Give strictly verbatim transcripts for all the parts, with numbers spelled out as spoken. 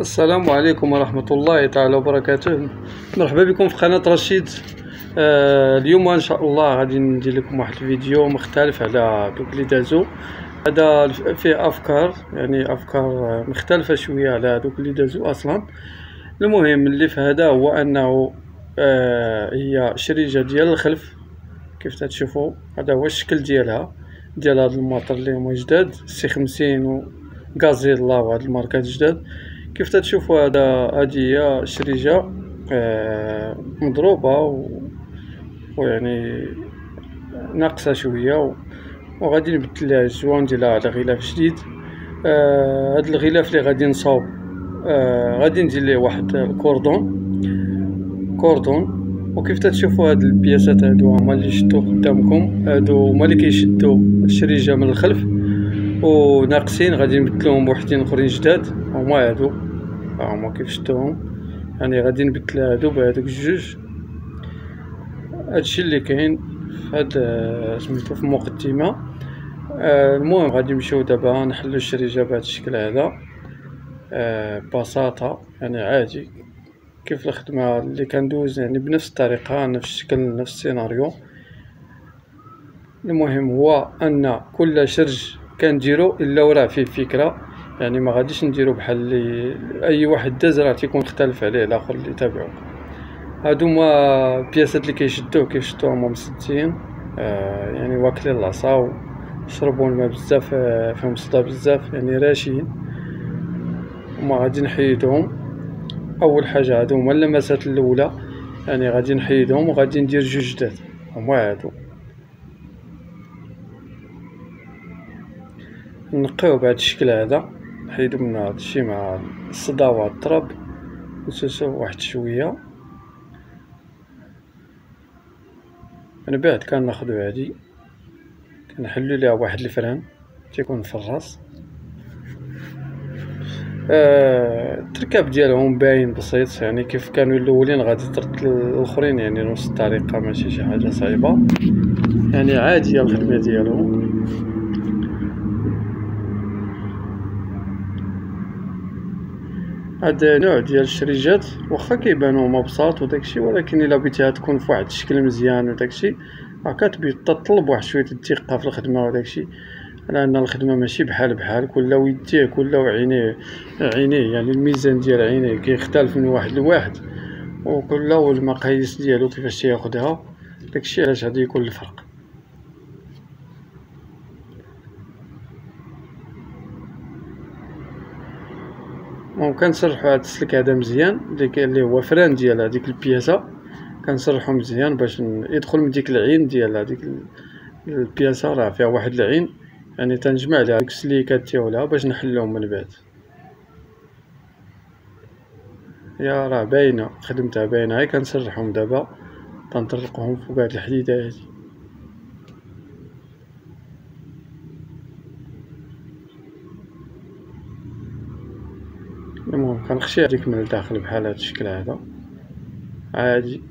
السلام عليكم ورحمة الله تعالى وبركاته. مرحبا بكم في قناة رشيد. آه اليوم ان شاء الله غادي ندير لكم واحد الفيديو مختلف على دوك اللي دازو. هذا فيه افكار، يعني افكار مختلفة شوية على دوك اللي دازو اصلا. المهم اللي في هذا هو انه آه هي شريجة ديال الخلف كيف تشوفوا. هذا هو الشكل ديالها ديال هاد الماطر اللي هما جداد سي خمسين و غازيلا وهاد الماركات جداد. كيف تشوفوا هذا هادي هي شريجة آه مضروبة و... ويعني ناقصة شوية و... وغادي نبدل لها الجوان ديالها على غلاف جديد. آه هاد الغلاف اللي غادي نصاوب آه غادي ندير ليه واحد الكوردون كوردون وكيف تشوفوا هاد البياسات هادو هما اللي شدوا قدامكم، هادو هما اللي كيشدوا الشريجة من الخلف وناقصين غادي نبدلوهم بوحدين اخرين جداد هما هادو هما كيف شدوهم. يعني غادي نبدل هادو بهادوك الجوج. هادشي اللي كاين في هاد سميتو في المقدمة. آه المهم غادي نمشيو دابا نحلو الشريجة بهاد الشكل هذا آه ببساطة، يعني عادي كيف الخدمة اللي كندوز، يعني بنفس الطريقة نفس الشكل نفس السيناريو. المهم هو ان كل شرج كنديرو الا وراه فيه فكرة، يعني ما غاديش نديرو بحال اللي اي واحد داز راه تيكون مختلف عليه الاخر اللي تابعو. هادو هما البياسات اللي كيشدوه كيشدوه هما مسدين آه يعني واكلين العصا وشربوا الماء بزاف، آه فيهم صدى بزاف يعني راشين. هما غادي نحيدهم. اول حاجه هادو هما اللمسات الاولى، يعني غادي نحيدهم وغادي ندير جوج جداد هما هادو. نقيو بهذا الشكل هذا، نحيدو من هذا الشيء مع الصدى وهذا التراب نسوسو واحد شويه. من بعد كناخدو هادي كنحلو ليها واحد الفران تيكون في الراس. آه التركاب ديالهم باين بسيط، يعني كيف كانوا الاولين غادي ترد الاخرين يعني نفس الطريقه، ماشي شي حاجه صعيبه، يعني عاديه الخدمه ديالهم. هذا نوع ديال الشريجات واخا كيبانو هما بساط وداكشي، ولكن الا بغيتيها تكون في واحد الشكل مزيان وداكشي راه كتطلب واحد شويه الدقه في الخدمه وداكشي، لان الخدمه ماشي بحال بحال كل ويديه كل عينيه عينيه يعني الميزان ديال عينيه كيختلف من واحد لواحد، وكل والمقاييس ديالو كيفاش تياخدها. داكشي علاش غادي يكون الفرق. ممكن نسرحو هاد السلك هذا مزيان اللي هو فران ديال هذيك البياسه، كنسرحو مزيان باش يدخل من ديك العين ديال هذيك البياسه، راه فيها واحد العين يعني تنجمع لها ديك السليكات ديالها باش نحلهم من بعد. يا راه باينه خدمتها باينه، هاي كنسرحهم دابا تنطرقهم فوق هاد الحديده هادي. المهم كنخشي هذيك من الداخل بحال هاد الشكل هذا عادي،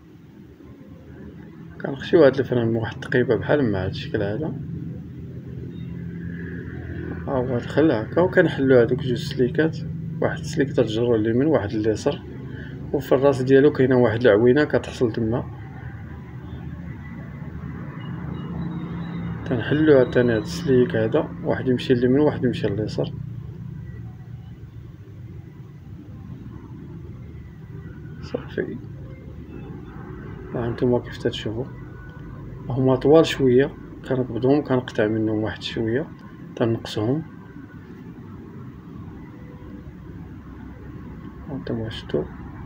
كنخشيو هاد الفران واحد التقيبه بحال مع هاد الشكل هذا. ها هو دخل هكا وكنحلو هادوك جوج سليكات، واحد السليك تتجرو اليمين واحد اليسار، وفي الراس ديالو كاينه واحد العوينه كتحصل تما. تنحلو عاوتاني هاد السليك هذا، واحد يمشي لليمين واحد يمشي لليسار. صافي ها هانتوما كيف تتشوفوا هما طوال شويه، كنقبضهم كنقطع منهم واحد شويه تنقصهم. هانتوما شفتوا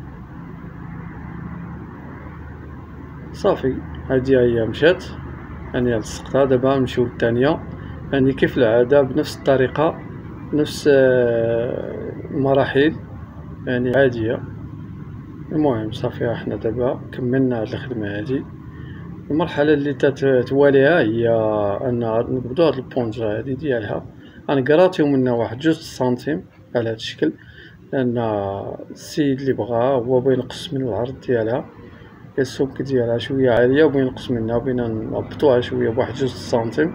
صافي هادي هي مشات، يعني لصقتها. دابا نمشيو للثانيه، يعني كيف العاده بنفس الطريقه نفس المراحل يعني عاديه. المهم صافي حنا دابا كملنا هاد الخدمه هادي. المرحله اللي تتواليها هي ان نقبضوا هاد البونجه هادي ديالها، غنقراطيو منها واحد جوج سنتيم على هاد الشكل، لان السيد اللي بغا هو بغا ينقص من العرض ديالها، السمك ديالها شويه عاليه وبغا ينقص منها، بغينا نهبطوها شويه بواحد جوج سنتيم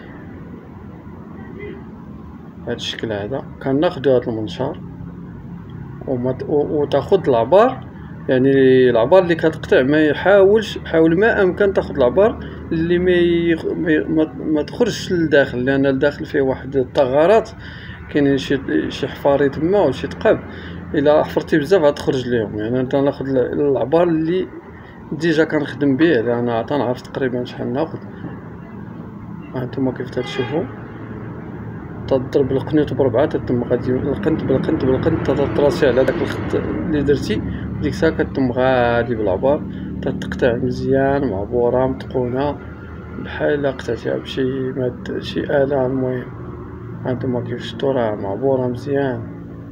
بهاد الشكل هذا. كناخدو هاد المنشار وتاخذ العبار، يعني العبار اللي كتقطع ما يحاولش حاول ما امكن تاخذ العبار اللي ما يخ... ما, ما تخرجش للداخل، لان الداخل فيه واحد الثغرات، كاينين شي شي حفاري تما ولا شي ثقاب، الا حفرتي بزاف غتخرج ليهم. يعني انت ناخذ العبار اللي ديجا كنخدم به، لان عطا نعرف تقريبا شحال ناخذ. هانتوما كيف تشوفوا تضرب القنيط بربعه تتم غادي القنت بالقنت بالقنت تتراسي على داك الخط اللي درتي، ديك الساعه كتم غادي بالعبار تتقطع مزيان معبوره متقونه بحال قطعتيها بشي ماد شي آلة. المهم هانتوما كيف شفتوا راه معبوره مزيان.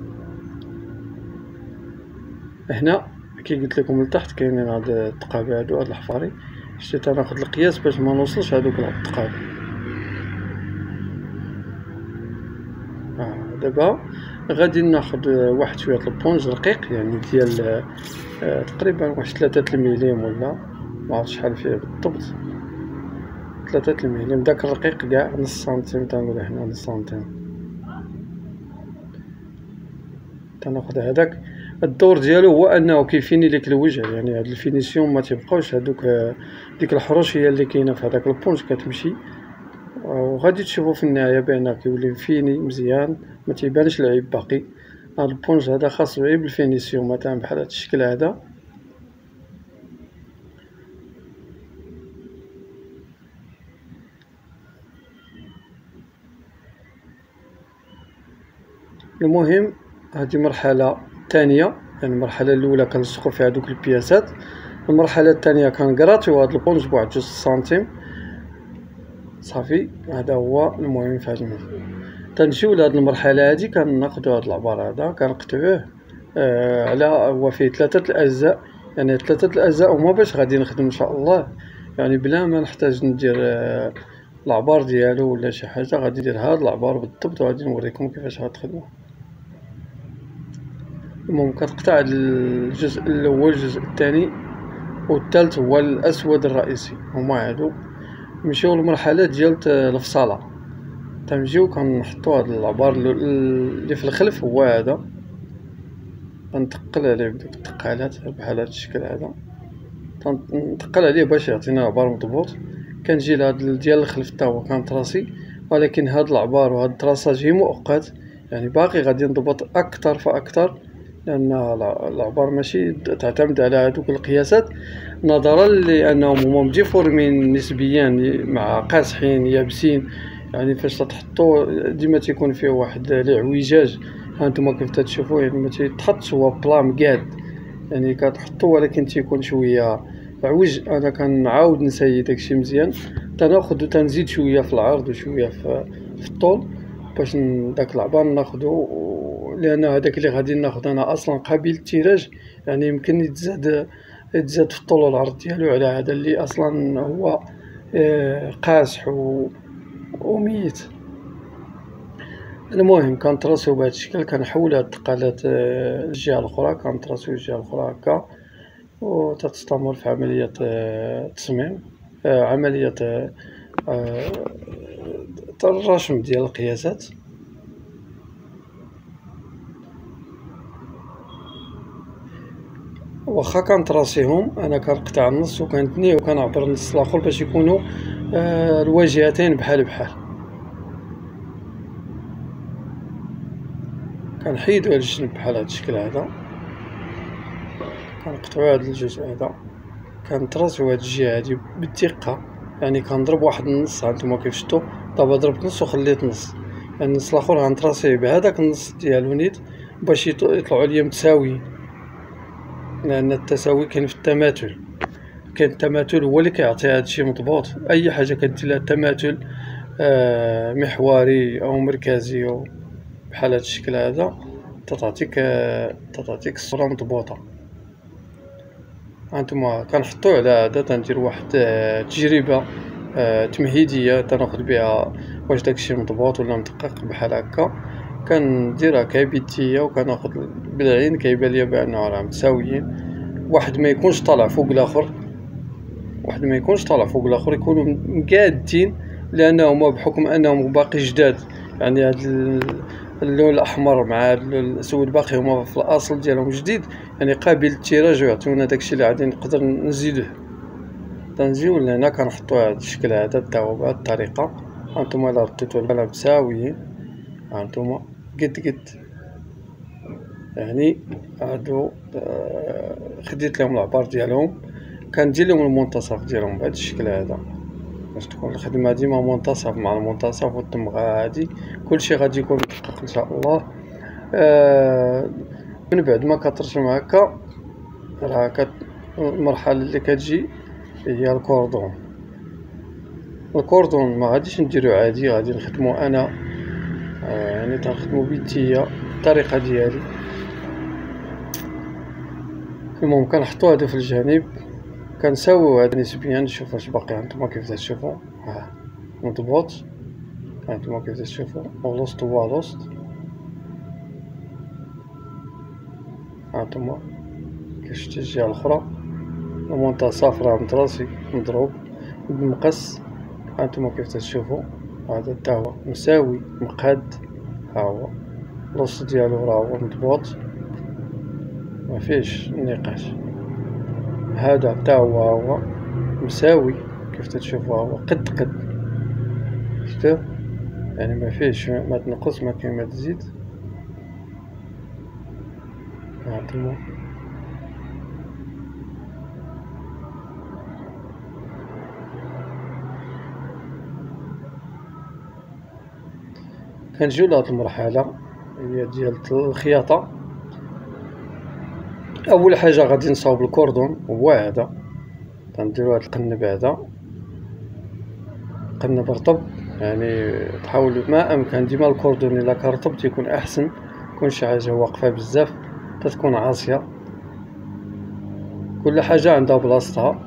هنا كي قلت لكم لتحت كاينين هاد الثقاب هادو هاد الحفاري، شتي تناخذ القياس باش ما نوصلش هادوك الثقاب. آه دابا غادي ناخذ واحد شويه البونج رقيق، يعني ديال آه تقريبا واحد ثلاثة المليم ولا ما عرفتش شحال فيه بالضبط، ثلاثة المليم داك الرقيق كاع نص سنتيم تنقولو حنا نص سنتيم. تناخذ هذاك الدور ديالو هو انه كيفيني ليك الوجه، يعني هاد الفينيسيون ما تيبقاوش هادوك ديك الحروش هي اللي كاينه في هذاك البونج كتمشي، وغادي تشوفوا في النهايه بان كيولي فيني مزيان ما تيبانش العيب باقي. هاد البونج هذا خاصو غير بالفينيسيون، مثلا بحال هاد الشكل هذا المهم. هذه مرحله ثانيه، يعني المرحله الاولى كنلصقوا فيها دوك البياسات، المرحله الثانيه كنقراطيو هاد البونج بواحد جوج سنتيم صافي. هذا هو المهم في هذا المثال. تنجيو لهاد المرحله هادي كناخذوا هاد العبار هذا كنقطعوه آه على هو فيه ثلاثه الاجزاء، يعني ثلاثه الاجزاء هما باش غادي نخدم ان شاء الله، يعني بلا ما نحتاج ندير آه العبار ديالو ولا شي حاجه، غادي ندير هاد العبار بالضبط وغادي نوريكم كيفاش غتخدموا. المهم كتقطع الجزء الاول الجزء الثاني والثالث هو الاسود الرئيسي، هما هادو. نمشيو للمرحله ديال الفصاله، تنجيو كنحطو هاد العبار اللي في الخلف هو هذا، كنتقل عليه بديك التقالات بحال هاد الشكل هذا، كنتقل عليه باش يعطينا عبار مضبوط. كنجي لهاد ديال الخلف حتى هو كنطراسي، ولكن هاد العبار وهاد الطراساج هي مؤقت، يعني باقي غادي نضبط اكثر فاكثر، لان العبار ماشي تعتمد على هذوك القياسات، نظرا لانهم هما مديفورمين نسبيا مع قاصحين يابسين، يعني فاش تحطو ديما تيكون فيه واحد الاعوجاج. هانتوما كيف تشوفوا يعني ما تيتحطش هو بلا مقاد، يعني كتحطو ولكن تيكون شويه عوج. انا كنعاود نسيي داكشي مزيان، تناخذ تنزيد شويه في العرض وشويه في, في الطول باش داك العبار ناخذو، لان هذاك اللي غادي ناخذ انا اصلا قابل للتيراج، يعني يمكن يتزاد يتزاد في الطول والعرض ديالو على هذا اللي اصلا هو قاصح وميت. المهم كنطراسيو بهذا الشكل، كنحول هاد الثقالات للجهه الاخرى، كنطراسيو الجهه الاخرى هكا، وتستمر في عمليه التصميم، عمليه الرسم ديال القياسات. واخا كنطراسيهم انا كنقطع النص وكنتنيه وكنعبر النص الاخر باش يكونوا آه الواجهتين بحال بحال. كنحيدو هاد الجنب بحال هاد الشكل هذا، كنقطعو هاد الجزء هذا، كنطراسيو هاد الجهه هادي بالدقه، يعني كنضرب واحد النص. هانتوما كيف شفتوا دابا ضربت نص وخليت نص، يعني النص الاخر غنطراسيه بهذاك النص ديالو نيت باش يطلعوا ليا متساويين، لان التساوي كاين في التماثل، كاين التماثل هو اللي كيعطي هادشي مضبوط. اي حاجه كدير لها تماثل آه محوري او مركزي أو بحال هاد الشكل هذا تعطيك آه تعطيك الصوره مضبوطه. هانتوما كنحطو على هذا، تندير واحد آه تجربه آه تمهيديه تناخذ بها واش داكشي مضبوط ولا مدقق بحال هكا. كنديرها كبيتيه وكناخذ بالعين كيبان ليا بانه راه متساويين، واحد ما يكونش طالع فوق الاخر، واحد ما يكونش طالع فوق الاخر، يكونوا مقادين، لانهما بحكم انهم باقي جداد، يعني هاد اللون الاحمر مع اللون الاسود باقي هما في الاصل ديالهم جديد، يعني قابل للتيراج ويعطيونا داكشي اللي غادي نقدر نزيدوه. تنجيو لهنا كنحطو هاد الشكل هذا حتى هو بهاد الطريقه. هانتوما الا رديتو البلا مساويين، هانتوما قد قد، يعني هادو آه خديت لهم العبار ديالهم، كندير لهم المنتصف ديالهم بهاد الشكل هذا باش تكون الخدمه ديما منتصف مع المنتصف، والدمغه هادي كلشي غادي يكون مدقق ان شاء الله. آه من بعد ما كترسم هكا، راه كت المرحله اللي كتجي هي الكوردون. الكوردون ما غاديش نديرو عادي، غادي نخدمو انا آه يعني تنخدمو بيديا الطريقه ديالي. المهم كنحطو هادو في الجانب، كنساويو هاد نسبيا، نشوف واش باقي. هانتوما كيف تشوفوا ها مضبوط، هانتوما كيف تشوفوا الوسط هو الوسط، هانتوما كيف شتي الجهه الاخرى المنتصف راه متراسي مضروب بالمقص. هانتوما كيف تشوفوا هذا حتى هو مساوي مقاد، ها هو الوسط ديالو راه هو مضبوط ما فيهش نقاش. هذا حتى هو هو مساوي كيف تشوفوا، هو قد قد شفتوا، يعني ما فيهش ما تنقص ما كاين ما تزيد. هانتوما كنجيو لهاد المرحله هي ديال الخياطه. اول حاجه غادي نصاوب الكوردون هو هذا، تنديرو هاد القنب هذا، قنب رطب، يعني تحاولوا ما امكن ديما الكوردون الا كان رطب تيكون احسن، تكون شي حاجه واقفه بزاف تتكون عاصيه. كل حاجه عندها بلاصتها.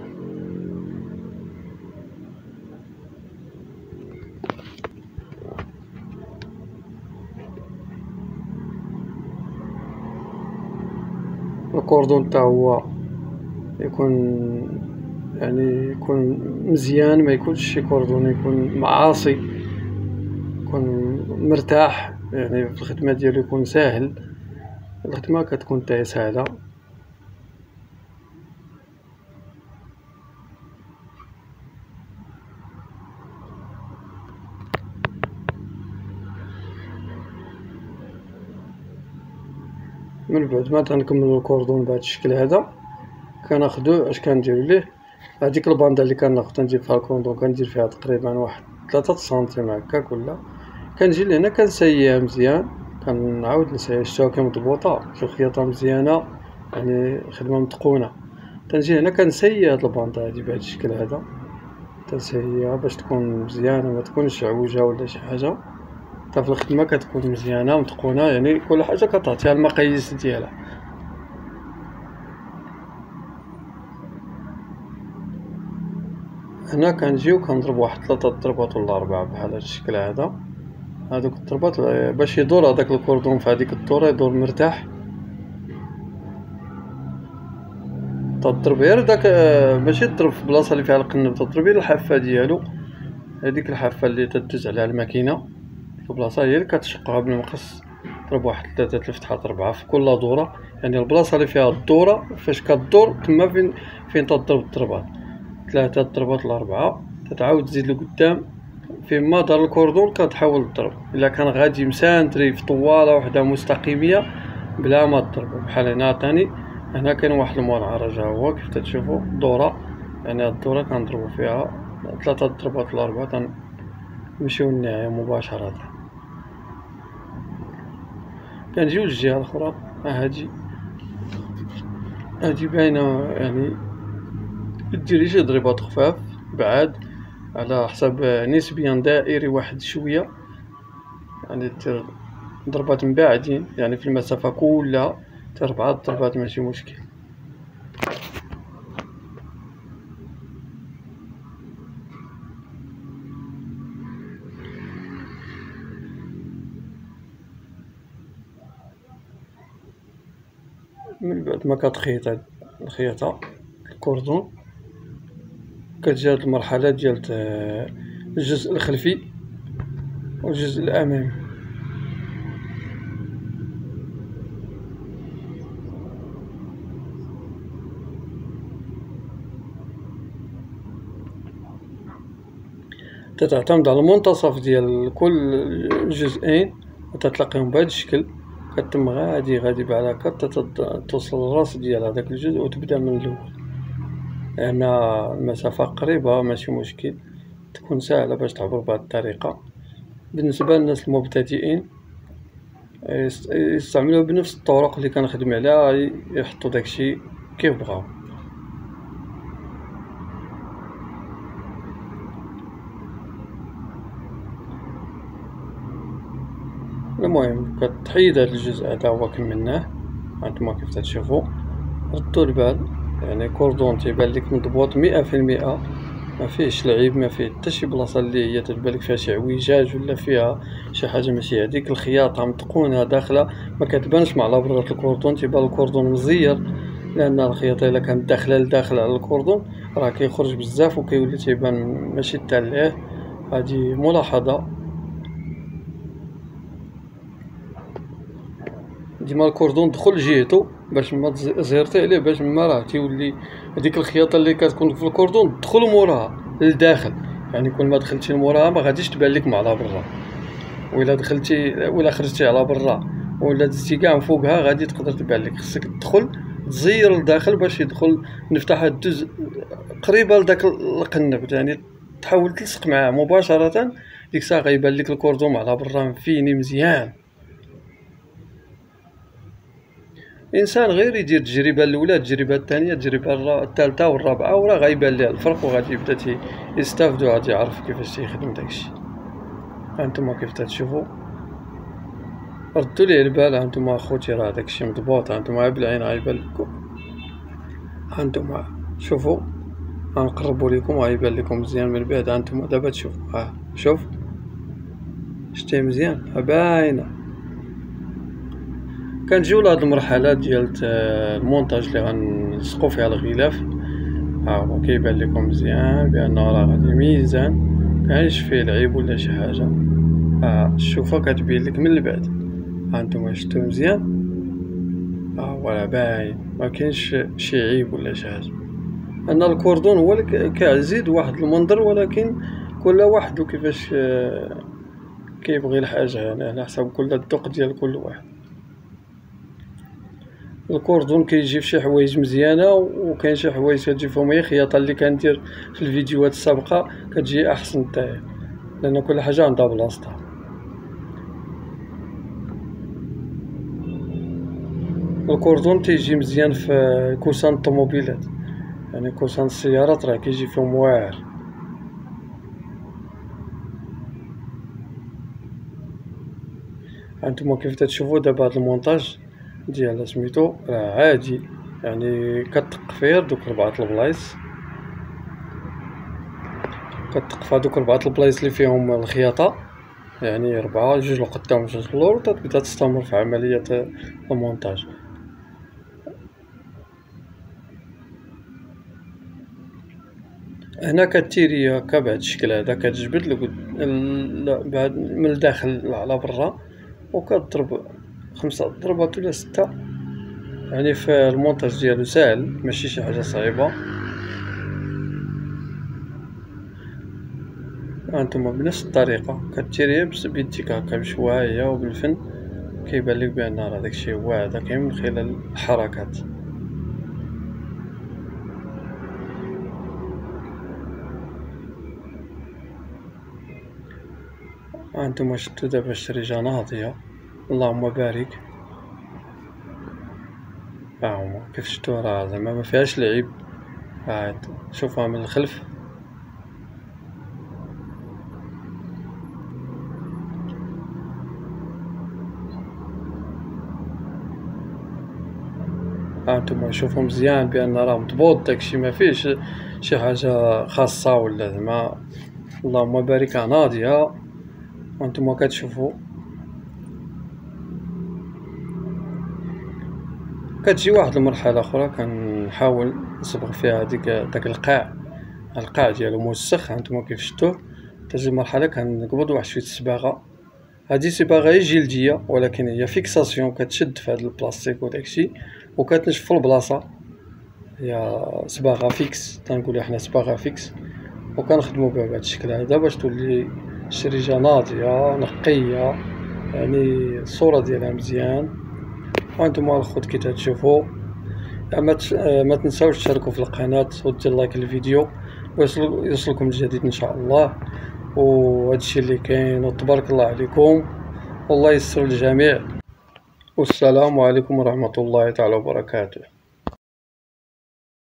الكوردون تا هو يكون يعني يكون مزيان، ما يكونش شي كوردون يكون معاصي، يكون مرتاح يعني في الخدمه ديالو، يكون ساهل، الخدمه كتكون تاهي سهله. من بعد ما تنكملو الكوردون بهذا الشكل هذا، كناخدو اش كنديرو ليه هذيك الباندا اللي كناخد ندير فيها الكوردون، كندير فيها تقريبا واحد ثلاثة سنتيم هكاك، ولا كنجي لهنا كنسييها مزيان، كنعاود نسييها شتوها كي مضبوطه، شوف خياطه مزيانه يعني خدمه متقونه. تنجي هنا كنسيي هاد الباندا هادي بهذا الشكل هذا، تنسييها باش تكون مزيانه ما تكونش عوجه ولا شي حاجه، حتى في الخدمه كتكون مزيانه متقونه، يعني كل حاجه كتعطيها المقاييس ديالها. هنا كنجيو كنضرب واحد ثلاثة ضربات ولا أربعة بحال هاد الشكل هذا، هادوك الضربات باش يدور هداك الكوردون في هاديك الدورة يدور مرتاح. تضرب غير داك ماشي تضرب في البلاصة اللي فيها القنب، تضرب غير الحافة ديالو، هاديك الحافة اللي تدوز عليها الماكينة في البلاصة هي اللي كتشقها بالمقص. ضرب واحد ثلاثة الفتحات أربعة في كل دورة، يعني البلاصة اللي فيها الدورة فاش كدور تما فين فين تضرب الضربات، ثلاثة ضربات الأربعة تتعاود تزيد لقدام فين ما دار الكوردون كتحاول تضرب. إلا كان غادي مسانتري في طوالة وحدة مستقيمية بلا ما تضرب، بحال هنا تاني هنا كاين واحد المنعرج ها هو كيف تتشوفوا دورة، يعني هاد الدورة كنضربو فيها ثلاثة ضربات الأربعة تنمشيو للنهاية مباشرة. كنجيو للجهة الأخرى، هادي هادي باينة يعني ديري شي ضربات خفاف بعاد على حسب نسبيا دائري واحد شويه، يعني دير ضربات مباعدين يعني في المسافه كلها دير ربعة ضربات ماشي مشكل. من بعد ما كتخيط هاد الخياطه الكوردون كتجي هاد المرحله ديال الجزء الخلفي والجزء الامامي. تتعتمد على المنتصف ديال كل جزئين وتتلاقيهم بهذا الشكل. كتم غادي غادي بحال هكا حتى توصل للراس ديال هذاك الجزء وتبدا من الاول، لان المسافه قريبه ماشي مشكل، تكون سهله باش تعبر بهذه الطريقه. بالنسبه للناس المبتدئين يستعملوها بنفس الطرق اللي كنخدم عليها، يحطوا داكشي كيف بغاو. المهم كتحيد هذا الجزء هذا هو كملناه. هانتوما كيف تشوفوا ردوا البال، يعني كوردون تيبان لك مضبوط مئة في المئة، ما فيهش لعيب، ما فيه حتى شي بلاصه اللي هي تبان لك فيها شي عويجاج ولا فيها شي حاجه ماشي هذيك. الخياطه متقونه داخله، ما كتبانش مع لابرة الكوردون، تيبان الكوردون مزير، لان الخياطه الا كانت داخله لداخل على الكوردون راه كيخرج بزاف وكيولي تيبان ماشي تاليه. هذه ملاحظه. ديما الكوردون دخل جهته باش ما زهرتي عليه، باش ما راه تيولي هذيك الخياطه اللي كتكون في الكوردون تدخل موراها للداخل، يعني كل ما دخلتي لموراها ما غاديش تبان لك مع على برا، وإلا دخلتي ولا خرجتي على برا ولا دزتي كاع من فوقها غادي تقدر تبان لك. خصك تدخل تزير لداخل باش يدخل نفتح الدز قريبه لداك القنب، يعني تحاول تلصق معاه مباشره، ديك الساعه غيبان لك الكوردون على برا مفيني مزيان. الانسان غير يدير التجربه الاولى، التجربه الثانيه، التجربه الثالثه والرابعه، وراه غيبان ليه الفرق وغادي يبدا يستافدو، غادي يعرف كيفاش تيخدم داكشي. هانتوما كيف تشوفوا ردوا ليه البال. هانتوما اخوتي راه داكشي مضبوط، هانتوما بالعين غيبان لكم. هانتوما شوفوا غنقربوا لكم غيبان لكم مزيان من بعد. هانتوما دابا تشوفوا، ها شوف شتي مزيان باينه. كنجيو لهاد المرحله ديال المونتاج اللي غنلصقوا فيها الغلاف. ها هو كيبان لكم مزيان بانه راه غادي ميزان، مكاينش فيه لعيب ولا شي حاجه. ها الشوفه كتبين لك من البعد. ها نتوما شفتو مزيان، ها هو راه باين مكاينش شي عيب ولا شي حاجه. ان الكوردون هو اللي كيزيد واحد المنظر، ولكن كل واحد وكيفاش كيبغي الحاجه، يعني على حسب كل الذوق ديال كل واحد. الكوردون كيجي في شي حوايج مزيانه، وكاين شي حوايج كتجي فيهم هي خياطه اللي كندير في الفيديوهات السابقه كتجي احسن حتى، لان كل حاجه عندها بلاصتها. الكوردون تيجي مزيان في كوسان الطوموبيلات، يعني كوسان السيارات راه كيجي فيهم واعر. هانتوما كيف تشوفوا دابا هاد المونتاج ديال سميتو راه عادي، يعني كتقفير دوك ربعة البلايص، كتقف هادوك ربعة البلايص اللي فيهم الخياطة، يعني ربعة، جوج لقدام جوج للور، وتبدا تستمر في عملية المونتاج. هنا كتيري هكا بهاد الشكل هذا، كتجبد بعد من الداخل على برا، وكتضرب خمسة ضربات ولا ستة، يعني في المونتاج ديالو ساهل ماشي شي حاجه صعيبه. هانتوما بنفس الطريقه كتيريها بيديك هكا بشويه وبالفن، كيبان لك بان راه داكشي هو هذا، كاين من خلال الحركات. هانتوما شفتو دابا الشريجه ناضيه، اللهم بارك. ها هما كيف شفتو راه زعما ما فيهاش لعيب. ها شوفها من الخلف، هانتوما شوفوا مزيان بان راه مضبوط داكشي، ما فيهش شي حاجه خاصه ولا زعما، اللهم بارك ناضيه. وانتم كتشوفوا كتجي واحد المرحله اخرى كنحاول نصبغ فيها ديك داك القاع، القاع ديالو موسخ. هانتوما كيف شفتوه تجي مرحله كنقبض واحد شويه الصباغه. هذه صباغه هي جلديه، ولكن هي فيكساسيون، كتشد في هذا البلاستيك وداكشي وكتنشف في البلاصه، هي صباغه فيكس، تنقولوا حنا صباغه فيكس. وكنخدمو بها بهذا الشكل هذا باش تولي الشريجة ناضية نقية، يعني الصورة ديالها مزيان. وانتم الخوت كي تشوفوا ما تنساوش تشاركوا في القناة ودير لايك للفيديو ويوصلكم الجديد ان شاء الله. وهادشي اللي كاين، وتبارك الله عليكم والله يسر للجميع، والسلام عليكم ورحمة الله تعالى وبركاته.